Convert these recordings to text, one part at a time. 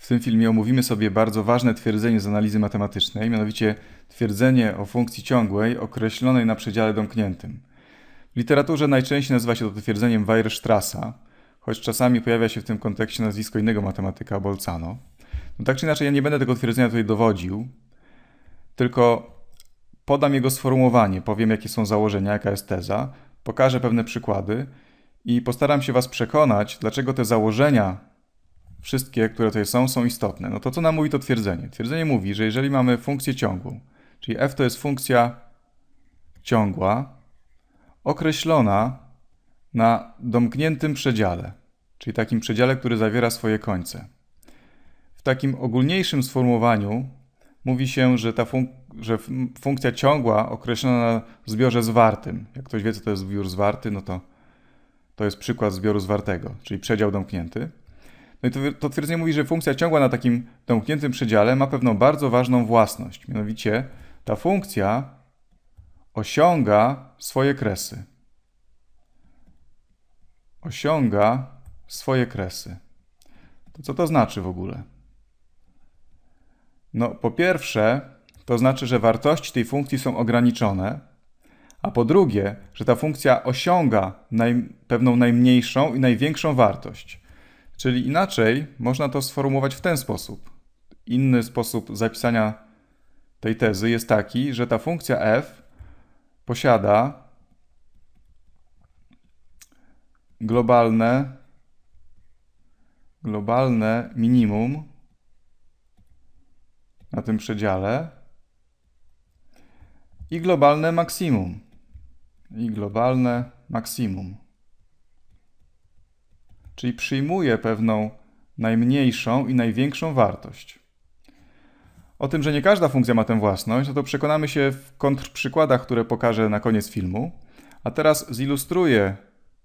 W tym filmie omówimy sobie bardzo ważne twierdzenie z analizy matematycznej, mianowicie twierdzenie o funkcji ciągłej określonej na przedziale domkniętym. W literaturze najczęściej nazywa się to twierdzeniem Weierstrassa, choć czasami pojawia się w tym kontekście nazwisko innego matematyka, Bolzano. No tak czy inaczej, ja nie będę tego twierdzenia tutaj dowodził, tylko podam jego sformułowanie, powiem jakie są założenia, jaka jest teza, pokażę pewne przykłady i postaram się Was przekonać, dlaczego te założenia, wszystkie, które tutaj są istotne. No to co nam mówi to twierdzenie? Twierdzenie mówi, że jeżeli mamy funkcję ciągłą, czyli f to jest funkcja ciągła, określona na domkniętym przedziale, czyli takim przedziale, który zawiera swoje końce. W takim ogólniejszym sformułowaniu mówi się, że funkcja ciągła określona na zbiorze zwartym. Jak ktoś wie, co to jest zbiór zwarty, no to jest przykład zbioru zwartego, czyli przedział domknięty. No i to twierdzenie mówi, że funkcja ciągła na takim domkniętym przedziale ma pewną bardzo ważną własność. Mianowicie ta funkcja osiąga swoje kresy. Osiąga swoje kresy. To co to znaczy w ogóle? No, po pierwsze, to znaczy, że wartości tej funkcji są ograniczone, a po drugie, że ta funkcja osiąga pewną najmniejszą i największą wartość. Czyli inaczej można to sformułować w ten sposób. Inny sposób zapisania tej tezy jest taki, że ta funkcja f posiada globalne minimum na tym przedziale i globalne maksimum. Czyli przyjmuje pewną najmniejszą i największą wartość. O tym, że nie każda funkcja ma tę własność, no to przekonamy się w kontrprzykładach, które pokażę na koniec filmu. A teraz zilustruję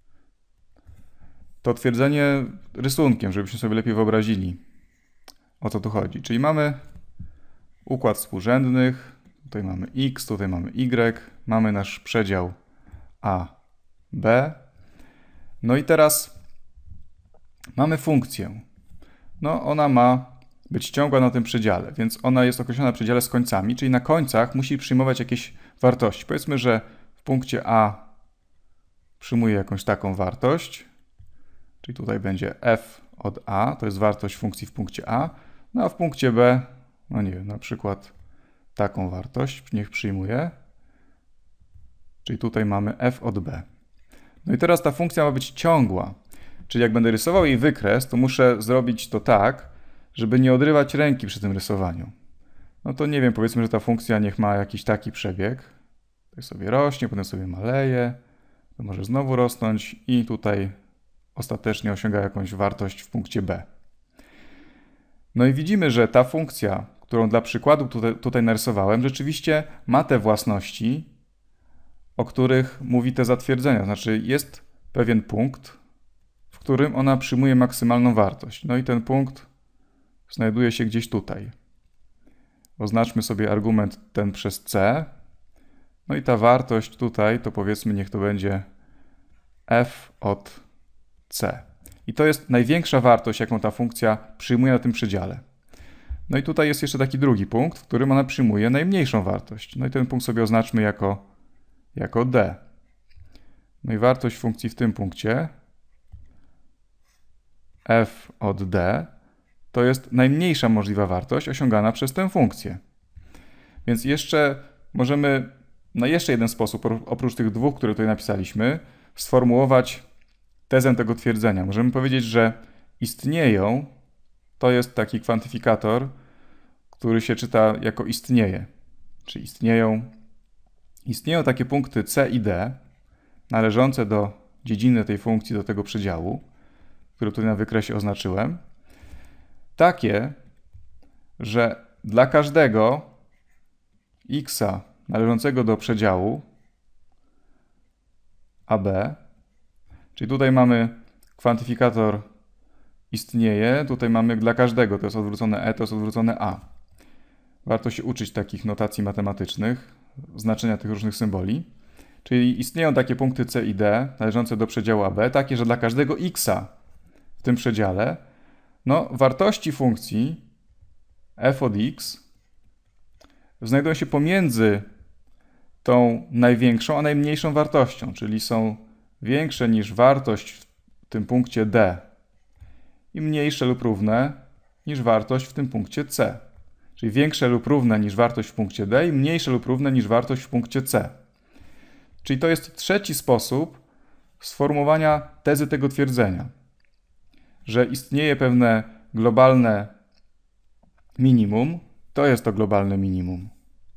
to twierdzenie rysunkiem, żebyśmy sobie lepiej wyobrazili, o co tu chodzi. Czyli mamy układ współrzędnych, tutaj mamy x, tutaj mamy y, mamy nasz przedział a, b. No i teraz mamy funkcję. No ona ma być ciągła na tym przedziale, więc ona jest określona na przedziale z końcami, czyli na końcach musi przyjmować jakieś wartości. Powiedzmy, że w punkcie a przyjmuje jakąś taką wartość, czyli tutaj będzie f od a, to jest wartość funkcji w punkcie a, no a w punkcie b, no nie wiem, na przykład taką wartość niech przyjmuje, czyli tutaj mamy f od b. No i teraz ta funkcja ma być ciągła, czyli jak będę rysował jej wykres, to muszę zrobić to tak, żeby nie odrywać ręki przy tym rysowaniu. No to nie wiem, powiedzmy, że ta funkcja niech ma jakiś taki przebieg. Tutaj sobie rośnie, potem sobie maleje, to może znowu rosnąć i tutaj ostatecznie osiąga jakąś wartość w punkcie b. No i widzimy, że ta funkcja, którą dla przykładu tutaj narysowałem, rzeczywiście ma te własności, o których mówi te zatwierdzenia. Znaczy jest pewien punkt, w którym ona przyjmuje maksymalną wartość. No i ten punkt znajduje się gdzieś tutaj. Oznaczmy sobie argument ten przez c. No i ta wartość tutaj, to powiedzmy, niech to będzie f od c. I to jest największa wartość, jaką ta funkcja przyjmuje na tym przedziale. No i tutaj jest jeszcze taki drugi punkt, w którym ona przyjmuje najmniejszą wartość. No i ten punkt sobie oznaczmy jako d. No i wartość funkcji w tym punkcie f od d to jest najmniejsza możliwa wartość osiągana przez tę funkcję. Więc jeszcze możemy na jeszcze jeden sposób, oprócz tych dwóch, które tutaj napisaliśmy, sformułować tezę tego twierdzenia. Możemy powiedzieć, że istnieją, to jest taki kwantyfikator, który się czyta jako istnieje. Czyli istnieją takie punkty c i d należące do dziedziny tej funkcji, do tego przedziału, który tutaj na wykresie oznaczyłem, takie, że dla każdego x należącego do przedziału AB, czyli tutaj mamy kwantyfikator istnieje, tutaj mamy dla każdego, to jest odwrócone e, to jest odwrócone a. Warto się uczyć takich notacji matematycznych, znaczenia tych różnych symboli. Czyli istnieją takie punkty c i d należące do przedziału AB, takie, że dla każdego x w tym przedziale No, wartości funkcji f od x znajdują się pomiędzy tą największą a najmniejszą wartością, czyli są większe niż wartość w tym punkcie d i mniejsze lub równe niż wartość w tym punkcie c. Czyli większe lub równe niż wartość w punkcie d i mniejsze lub równe niż wartość w punkcie c. Czyli to jest trzeci sposób sformułowania tezy tego twierdzenia, że istnieje pewne globalne minimum, to jest to globalne minimum.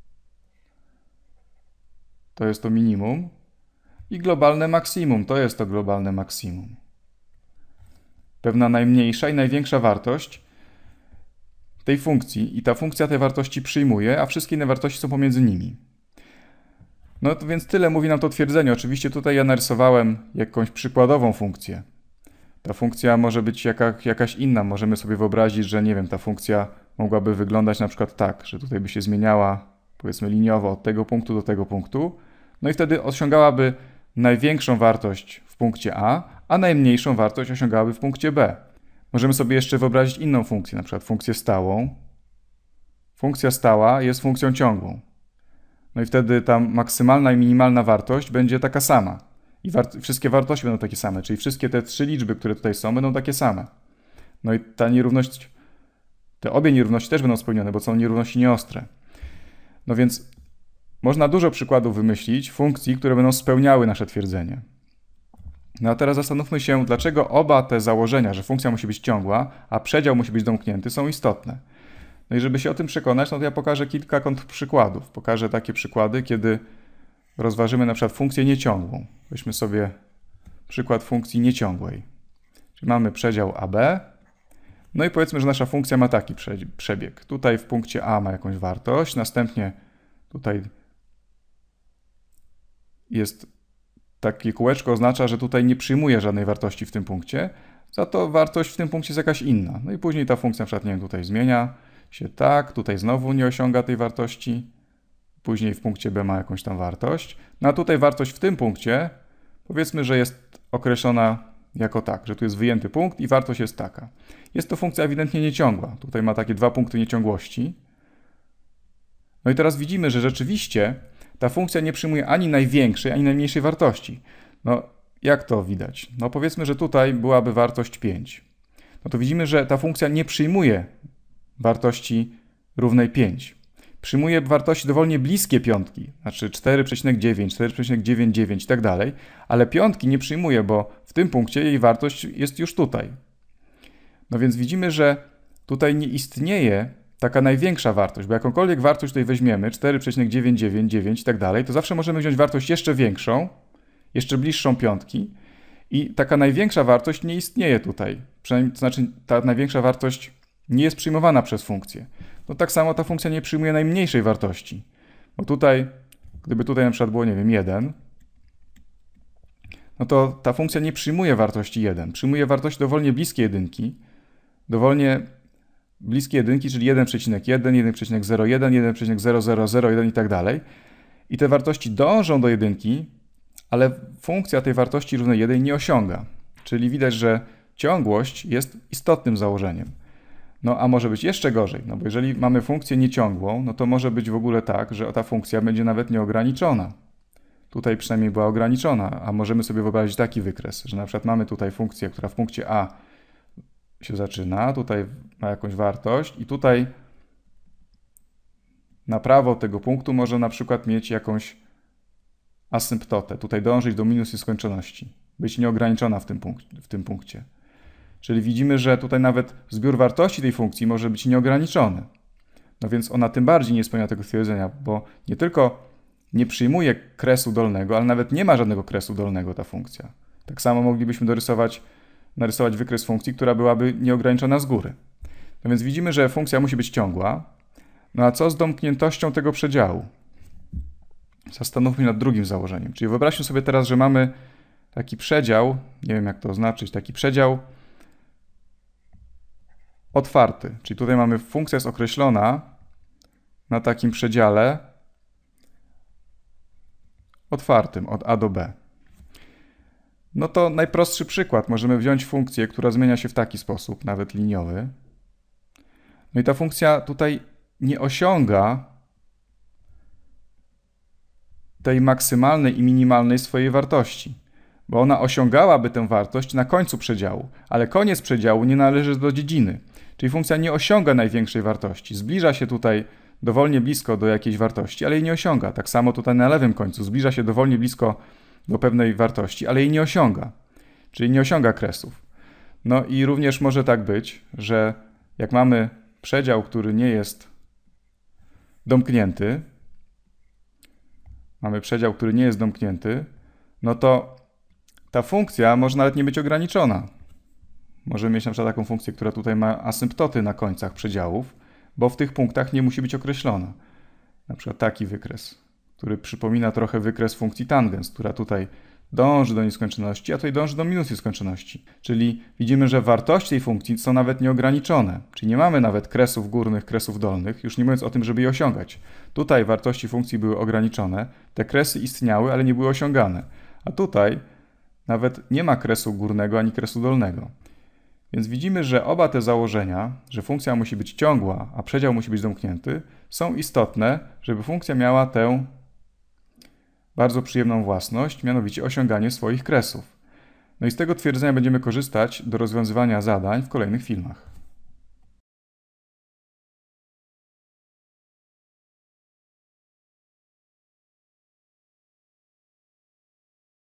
To jest to minimum i globalne maksimum, to jest to globalne maksimum. Pewna najmniejsza i największa wartość tej funkcji i ta funkcja tej wartości przyjmuje, a wszystkie inne wartości są pomiędzy nimi. No to więc tyle mówi nam to twierdzenie. Oczywiście tutaj ja narysowałem jakąś przykładową funkcję. Ta funkcja może być jakaś inna. Możemy sobie wyobrazić, że nie wiem, ta funkcja mogłaby wyglądać na przykład tak, że tutaj by się zmieniała, powiedzmy liniowo od tego punktu do tego punktu. No i wtedy osiągałaby największą wartość w punkcie A, a najmniejszą wartość osiągałaby w punkcie B. Możemy sobie jeszcze wyobrazić inną funkcję, na przykład funkcję stałą. Funkcja stała jest funkcją ciągłą. No i wtedy ta maksymalna i minimalna wartość będzie taka sama. I wszystkie wartości będą takie same, czyli wszystkie te trzy liczby, które tutaj są, będą takie same. No i ta nierówność, te obie nierówności też będą spełnione, bo są nierówności nieostre. No więc można dużo przykładów wymyślić funkcji, które będą spełniały nasze twierdzenie. No a teraz zastanówmy się, dlaczego oba te założenia, że funkcja musi być ciągła, a przedział musi być domknięty, są istotne. No i żeby się o tym przekonać, no to ja pokażę kilka kontrprzykładów. Pokażę takie przykłady, kiedy rozważymy na przykład funkcję nieciągłą. Weźmy sobie przykład funkcji nieciągłej. Czyli mamy przedział AB. No i powiedzmy, że nasza funkcja ma taki przebieg. Tutaj w punkcie A ma jakąś wartość, następnie tutaj jest takie kółeczko, oznacza, że tutaj nie przyjmuje żadnej wartości w tym punkcie, za to wartość w tym punkcie jest jakaś inna. No i później ta funkcja na przykład, nie wiem, tutaj zmienia się tak, tutaj znowu nie osiąga tej wartości, później w punkcie B ma jakąś tam wartość. No a tutaj wartość w tym punkcie, powiedzmy, że jest określona jako tak, że tu jest wyjęty punkt i wartość jest taka. Jest to funkcja ewidentnie nieciągła. Tutaj ma takie dwa punkty nieciągłości. No i teraz widzimy, że rzeczywiście ta funkcja nie przyjmuje ani największej, ani najmniejszej wartości. No jak to widać? No powiedzmy, że tutaj byłaby wartość 5. No to widzimy, że ta funkcja nie przyjmuje wartości równej 5. Przyjmuje wartości dowolnie bliskie piątki, znaczy 4,9, 4,99 i tak dalej, ale piątki nie przyjmuje, bo w tym punkcie jej wartość jest już tutaj. No więc widzimy, że tutaj nie istnieje taka największa wartość, bo jakąkolwiek wartość tutaj weźmiemy, 4,999 i tak dalej, to zawsze możemy wziąć wartość jeszcze większą, jeszcze bliższą piątki i taka największa wartość nie istnieje tutaj. Przynajmniej, to znaczy ta największa wartość nie jest przyjmowana przez funkcję. No tak samo ta funkcja nie przyjmuje najmniejszej wartości, bo tutaj, gdyby tutaj na przykład było, nie wiem, 1, no to ta funkcja nie przyjmuje wartości 1, przyjmuje wartości dowolnie bliskie jedynki, dowolnie bliskie jedynki, czyli 1,1, 1,01, 1,0001 i tak dalej. I te wartości dążą do jedynki, ale funkcja tej wartości równej 1 nie osiąga. Czyli widać, że ciągłość jest istotnym założeniem. No a może być jeszcze gorzej, no bo jeżeli mamy funkcję nieciągłą, no to może być w ogóle tak, że ta funkcja będzie nawet nieograniczona. Tutaj przynajmniej była ograniczona, a możemy sobie wyobrazić taki wykres, że na przykład mamy tutaj funkcję, która w punkcie A się zaczyna, tutaj ma jakąś wartość i tutaj na prawo tego punktu może na przykład mieć jakąś asymptotę, tutaj dążyć do minus nieskończoności, być nieograniczona w tym punkcie. Czyli widzimy, że tutaj nawet zbiór wartości tej funkcji może być nieograniczony. No więc ona tym bardziej nie spełnia tego stwierdzenia, bo nie tylko nie przyjmuje kresu dolnego, ale nawet nie ma żadnego kresu dolnego ta funkcja. Tak samo moglibyśmy narysować wykres funkcji, która byłaby nieograniczona z góry. No więc widzimy, że funkcja musi być ciągła. No a co z domkniętością tego przedziału? Zastanówmy się nad drugim założeniem. Czyli wyobraźmy sobie teraz, że mamy taki przedział, nie wiem jak to oznaczyć, taki przedział otwarty. Czyli tutaj mamy funkcja jest określona na takim przedziale otwartym od A do B. No to najprostszy przykład. Możemy wziąć funkcję, która zmienia się w taki sposób, nawet liniowy. No i ta funkcja tutaj nie osiąga tej maksymalnej i minimalnej swojej wartości, bo ona osiągałaby tę wartość na końcu przedziału, ale koniec przedziału nie należy do dziedziny, czyli funkcja nie osiąga największej wartości. Zbliża się tutaj dowolnie blisko do jakiejś wartości, ale jej nie osiąga. Tak samo tutaj na lewym końcu zbliża się dowolnie blisko do pewnej wartości, ale jej nie osiąga, czyli nie osiąga kresów. No i również może tak być, że jak mamy przedział, który nie jest domknięty, no to ta funkcja może nawet nie być ograniczona. Możemy mieć na przykład taką funkcję, która tutaj ma asymptoty na końcach przedziałów, bo w tych punktach nie musi być określona. Na przykład taki wykres, który przypomina trochę wykres funkcji tangens, która tutaj dąży do nieskończoności, a tutaj dąży do minus nieskończoności. Czyli widzimy, że wartości tej funkcji są nawet nieograniczone. Czyli nie mamy nawet kresów górnych, kresów dolnych, już nie mówiąc o tym, żeby je osiągać. Tutaj wartości funkcji były ograniczone, te kresy istniały, ale nie były osiągane. A tutaj nawet nie ma kresu górnego ani kresu dolnego. Więc widzimy, że oba te założenia, że funkcja musi być ciągła, a przedział musi być zamknięty, są istotne, żeby funkcja miała tę bardzo przyjemną własność, mianowicie osiąganie swoich kresów. No i z tego twierdzenia będziemy korzystać do rozwiązywania zadań w kolejnych filmach.